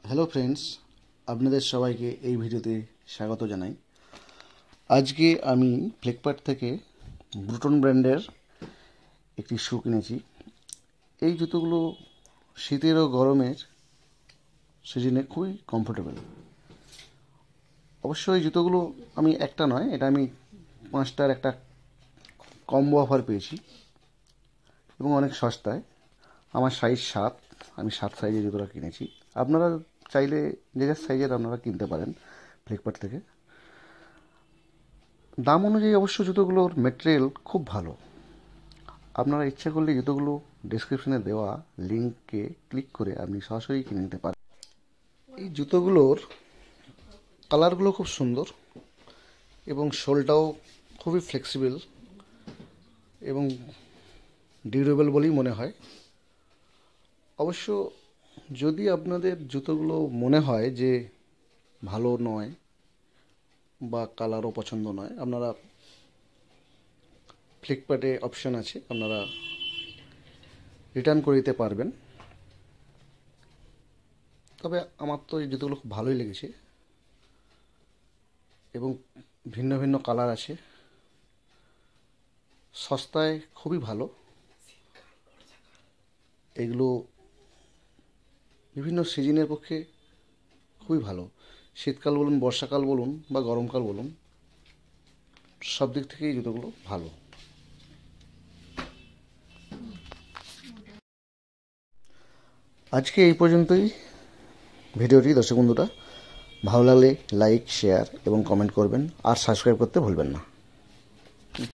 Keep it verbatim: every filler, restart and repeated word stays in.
Hello friends, আপনাদের সবাইকে এই ভিডিওতে স্বাগত জানাই। আজকে আমি ফ্লিপকার্ট থেকে ব্রুটন ব্র্যান্ডের একটি শু কিনেছি। এই জুতোগুলো শীতের ও গরমের সিজনে খুবই কমফোর্টেবল। অবশ্য এই জুতোগুলো আমি একটা নয়, এটা আমি পাঁচটার একটা কম্বো অফার পেয়েছি এবং অনেক সস্তায়। আমার সাইজ সাত, আমি সাত সাইজের জুতোটা কিনেছি। আপনারা চাইলে যে যার সাইজের আপনারা কিনতে পারেন ফ্লিপকার্ট থেকে। দাম অনুযায়ী অবশ্য জুতোগুলোর মেটেরিয়াল খুব ভালো। আপনারা ইচ্ছা করলে জুতোগুলো ডেসক্রিপশনে দেওয়া লিঙ্কে ক্লিক করে আপনি সরাসরি কিনে নিতে পারেন। এই জুতোগুলোর কালারগুলো খুব সুন্দর এবং সোলটাও খুবই ফ্লেক্সিবল এবং ডিউরেবল বলেই মনে হয়। অবশ্য যদি আপনাদের জুতোগুলো মনে হয় যে ভালো নয় বা কালারও পছন্দ নয়, আপনারা ফ্লিপকার্টে অপশন আছে, আপনারা রিটার্ন করে দিতে পারবেন। তবে আমার তো এই জুতোগুলো খুব ভালোই লেগেছে এবং ভিন্ন ভিন্ন কালার আছে, সস্তায় খুবই ভালো। এগুলো বিভিন্ন সিজনের পক্ষে খুবই ভালো। শীতকাল বলুন, বর্ষাকাল বলুন বা গরমকাল বলুন, সব দিক থেকেই জুতোগুলো ভালো। আজকে এই পর্যন্তই ভিডিওটি। দর্শক বন্ধুরা, ভালো লাগলে লাইক, শেয়ার এবং কমেন্ট করবেন আর সাবস্ক্রাইব করতে ভুলবেন না।